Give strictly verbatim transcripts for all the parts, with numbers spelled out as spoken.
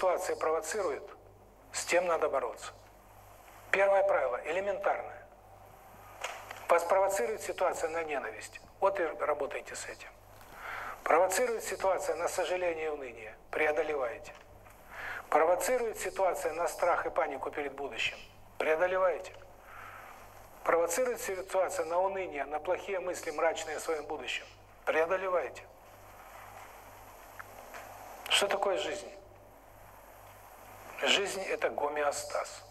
ситуация провоцирует, с тем надо бороться. Первое правило элементарное. Вас провоцирует ситуация на ненависть. Вот и работайте с этим. Провоцирует ситуация на сожаление и уныние. Преодолеваете. Провоцирует ситуация на страх и панику перед будущим. Преодолеваете. Провоцирует ситуация на уныние, на плохие мысли, мрачные о своем будущем. Преодолеваете. Что такое жизнь? Жизнь – это гомеостаз.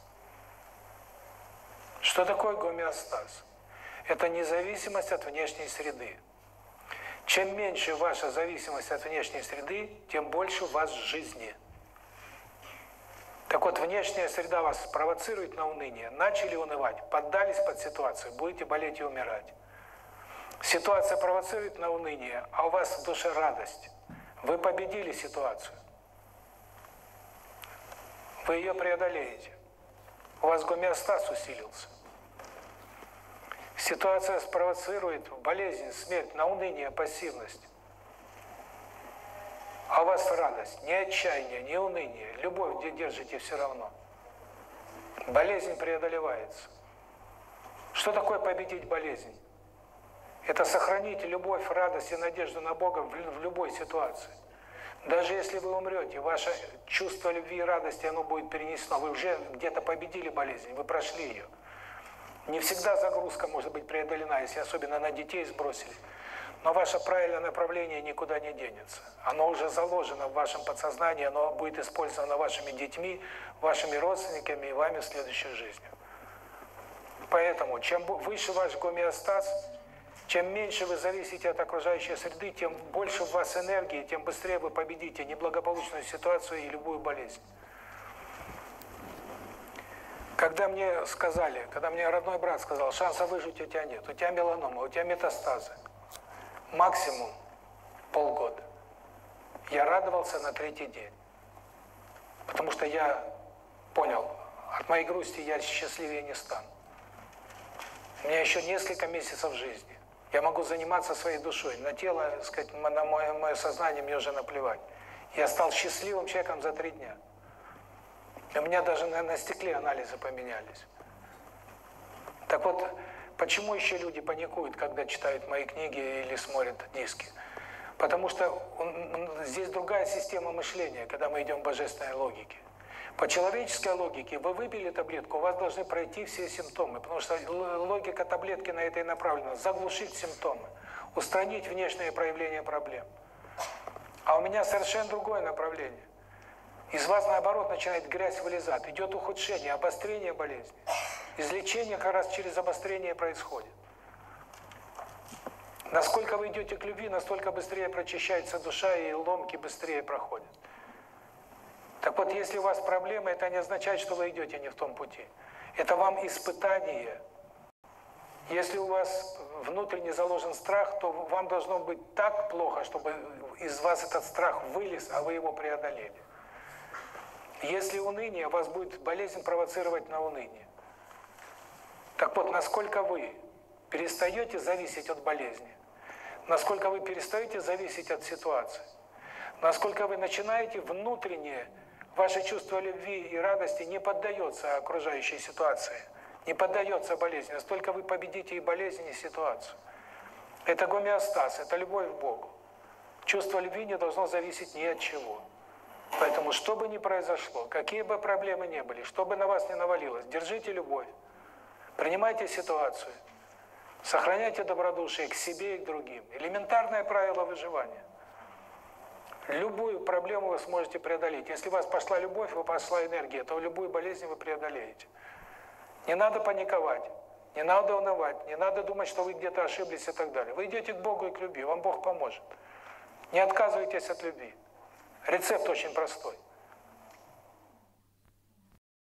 Что такое гомеостаз? Это независимость от внешней среды. Чем меньше ваша зависимость от внешней среды, тем больше у вас жизни. Так вот, внешняя среда вас провоцирует на уныние. Начали унывать, поддались под ситуацию, будете болеть и умирать. Ситуация провоцирует на уныние, а у вас в душе радость. Вы победили ситуацию. Вы ее преодолеете. У вас гомеостаз усилился. Ситуация спровоцирует болезнь, смерть, на уныние, пассивность. А у вас радость, ни отчаяние, ни уныние, любовь, где держите, все равно. Болезнь преодолевается. Что такое победить болезнь? Это сохранить любовь, радость и надежду на Бога в любой ситуации. Даже если вы умрете, ваше чувство любви и радости, оно будет перенесено. Вы уже где-то победили болезнь, вы прошли ее. Не всегда загрузка может быть преодолена, если особенно на детей сбросили. Но ваше правильное направление никуда не денется. Оно уже заложено в вашем подсознании, оно будет использовано вашими детьми, вашими родственниками и вами в следующей жизни. Поэтому, чем выше ваш гомеостаз, чем меньше вы зависите от окружающей среды, тем больше у вас энергии, тем быстрее вы победите неблагополучную ситуацию и любую болезнь. Когда мне сказали, когда мне родной брат сказал, шанса выжить у тебя нет, у тебя меланома, у тебя метастазы, максимум полгода, я радовался на третий день. Потому что я понял, от моей грусти я счастливее не стану. У меня еще несколько месяцев жизни. Я могу заниматься своей душой. На тело, так сказать, на мое, мое сознание мне уже наплевать. Я стал счастливым человеком за три дня. У меня даже на, на стекле анализы поменялись. Так вот, почему еще люди паникуют, когда читают мои книги или смотрят диски? Потому что он, он, здесь другая система мышления, когда мы идем в божественной логике. По человеческой логике вы выпили таблетку, у вас должны пройти все симптомы, потому что логика таблетки на это и направлена – заглушить симптомы, устранить внешние проявления проблем. А у меня совершенно другое направление. Из вас, наоборот, начинает грязь вылезать, идет ухудшение, обострение болезни. Излечение как раз через обострение происходит. Насколько вы идете к любви, настолько быстрее прочищается душа, и ломки быстрее проходят. Так вот, если у вас проблемы, это не означает, что вы идете не в том пути. Это вам испытание. Если у вас внутренне заложен страх, то вам должно быть так плохо, чтобы из вас этот страх вылез, а вы его преодолели. Если уныние, вас будет болезнь провоцировать на уныние. Так вот, насколько вы перестаете зависеть от болезни, насколько вы перестаете зависеть от ситуации, насколько вы начинаете внутренне, ваше чувство любви и радости не поддается окружающей ситуации, не поддается болезни, настолько вы победите и болезнь, и ситуацию. Это гомеостаз, это любовь к Богу. Чувство любви не должно зависеть ни от чего. Поэтому, что бы ни произошло, какие бы проблемы ни были, что бы на вас ни навалилось, держите любовь, принимайте ситуацию, сохраняйте добродушие к себе и к другим. Элементарное правило выживания. Любую проблему вы сможете преодолеть. Если у вас пошла любовь, у вас пошла энергия, то любую болезнь вы преодолеете. Не надо паниковать, не надо унывать, не надо думать, что вы где-то ошиблись и так далее. Вы идете к Богу и к любви, вам Бог поможет. Не отказывайтесь от любви. Рецепт очень простой.